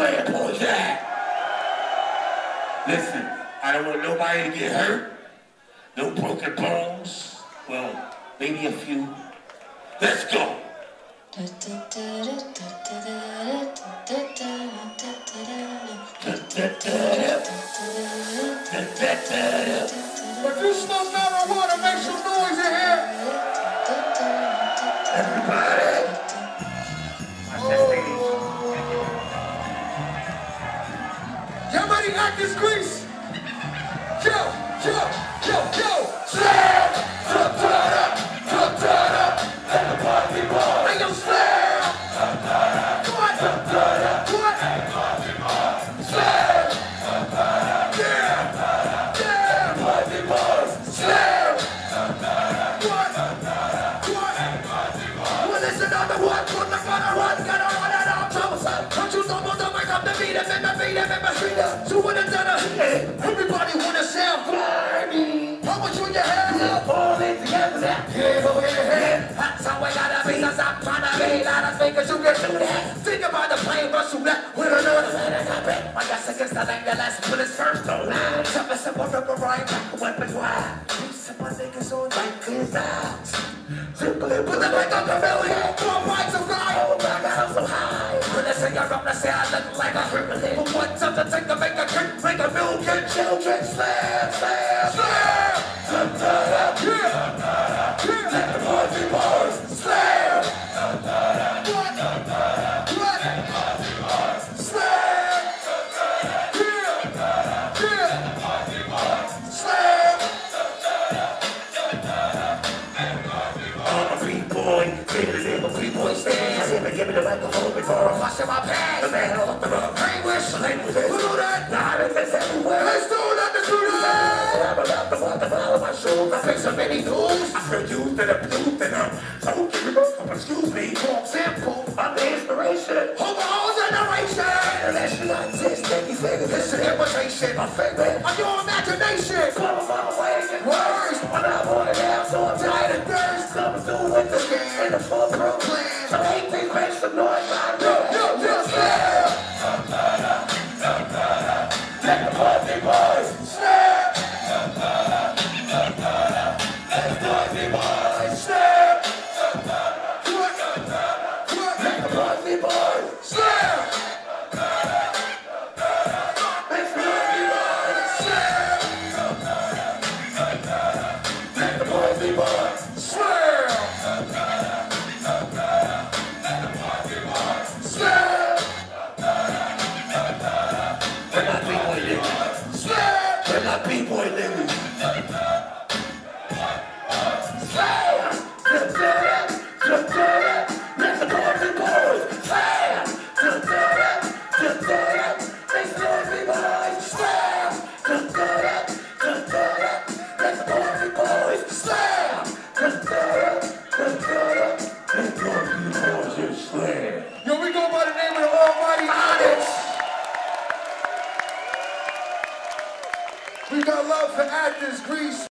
Slayer boys at? Listen, I don't want nobody to get hurt. No broken bones. Well, maybe a few. Let's go. But you smoke marijuana, make some noise in here. Everybody. Somebody act this grease. Yo, yo, yo, yo. Slam. Let the party ball. Hey, yo, slam. What? What? Slam. Yeah. Yeah. Party ball. Slam. What? What? Well, listen on the one. Gonna run it out. Troublesome. Don't you know don't wake up the beat up in the beat up in my street up. So what is that? Everybody wanna sound grimy. How much you in your head? All in together now. Head over your head. That's how I gotta be. Cause I'm trying to be loud as make us you get through that. Think about the plane rush you left with another man in the bed. I guess against the lane, the last put his first on line. Something simple, rubber right back, weapons wide. These of my niggas on like his eyes. Simply put the mic on the belly. Four mics of guy. Oh my God, I'm so high. When I say you're up, I say I look like a criminal. But what's up to take to make a kick, make a million children slam, slam, slam. Yeah. Let the party bars slam. What? What? Slam. Yeah. Slam. I'm a free boy, little free boy stands. Give me the microphone before I wash my pants. The man off the road, hey, wish, we'll do that. Nah, it's everywhere. Let's do it, let's do that. I'm about to walk the ball of my shoes. I fix so many tools. I feel used to the blues, and I'm so curious. Excuse me, talk simple. I'm the inspiration. Hold the whole generation. International artistic, you figure this is imitation. My favorite, on your imagination. Come on, waiting. Words, I'm not born now, so I'm tired of thirst. Coming through with the game. And the full program.